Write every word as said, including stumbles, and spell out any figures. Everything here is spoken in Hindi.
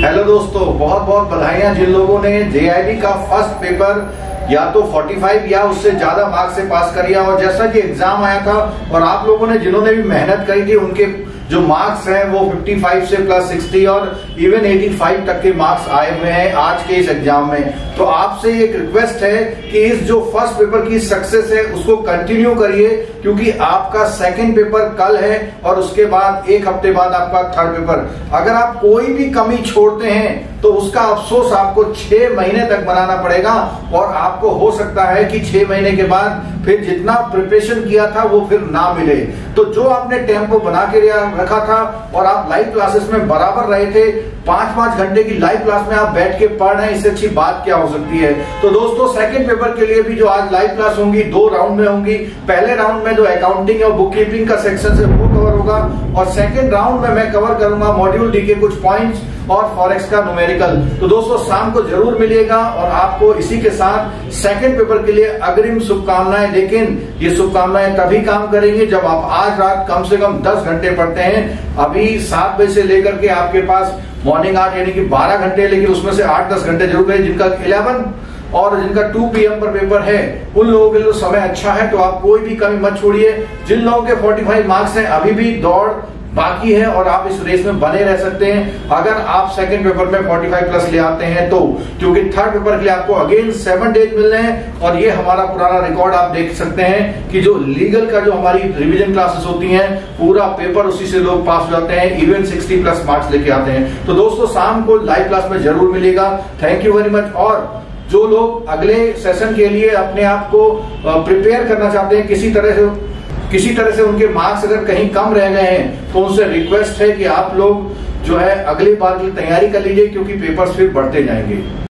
हेलो दोस्तों, बहुत बहुत बधाइयां जिन लोगों ने जेआईबी का फर्स्ट पेपर या तो पैंतालीस या उससे ज्यादा मार्क्स से पास कर लिया। और जैसा कि एग्जाम आया था और आप लोगों ने जिन्होंने भी मेहनत करी थी उनके जो मार्क्स हैं वो पचपन से प्लस साठ और इवन पचासी तक के मार्क्स आए हुए हैं आज के इस एग्जाम में। तो आपसे एक रिक्वेस्ट है कि इस जो फर्स्ट पेपर की सक्सेस है उसको कंटिन्यू करिए, क्योंकि आपका सेकंड पेपर कल है और उसके बाद एक हफ्ते बाद आपका थर्ड पेपर। अगर आप कोई भी कमी छोड़ते हैं तो उसका अफसोस आपको छह महीने तक बनाना पड़ेगा और आपको हो सकता है कि छह महीने के बाद फिर जितना प्रिपरेशन किया था वो फिर ना मिले। तो जो आपने टेम्पो बना के रखा था और आप लाइव क्लासेस में बराबर रहे थे, पांच पांच घंटे की लाइव क्लास में आप बैठ के पढ़ रहे हैं, इससे अच्छी बात क्या हो सकती है। तो दोस्तों, सेकंड पेपर के लिए भी जो आज लाइव क्लास होंगी दो राउंड में होंगी। पहले राउंड में जो अकाउंटिंग और बुक कीपिंग का सेक्शन है वो कवर होगा और सेकंड राउंड में मैं कवर करूंगा मॉड्यूल डी के कुछ पॉइंट्स और फॉरेक्स का न्यूमेरिकल। तो दोस्तों, शाम को जरूर मिलिएगा और आपको इसी के साथ सेकंड पेपर के लिए अग्रिम शुभकामनाएं। लेकिन ये शुभकामनाएं तभी काम करेंगी जब आप आज रात कम से कम दस घंटे पढ़ते हैं। अभी सात बजे से लेकर के आपके पास मॉर्निंग आठ यानी कि बारह घंटे, लेकिन उसमें से आठ दस घंटे जरूर है। जिनका इलेवन और जिनका टू पी एम पर पेपर है उन लोगों के लिए समय अच्छा है, तो आप कोई भी कमी मत छोड़िए। जिन लोगों के पैंतालीस मार्क्स हैं अभी भी दौड़ बाकी है और आप इस रेस में बने रह सकते हैं अगर आप सेकंड पेपर में पैंतालीस प्लस ले आते हैं तो, क्योंकि थर्ड पेपर के लिए आपको अगेन सेवन डेज मिल रहे हैं। और ये हमारा पुराना रिकॉर्ड आप देख सकते हैं कि जो लीगल का जो हमारी रिवीजन क्लासेस होती हैं पूरा पेपर उसी से लोग पास हो जाते हैं, इवन साठ प्लस मार्क्स लेके आते हैं। तो दोस्तों, शाम को लाइव क्लास में जरूर मिलेगा। Thank you very much. और जो लोग अगले सेशन के लिए अपने आप को प्रिपेयर करना चाहते हैं, किसी तरह से किसी तरह से उनके मार्क्स अगर कहीं कम रह गए हैं तो उनसे रिक्वेस्ट है कि आप लोग जो है अगली बार की तैयारी कर लीजिए, क्योंकि पेपर्स फिर बढ़ते जाएंगे।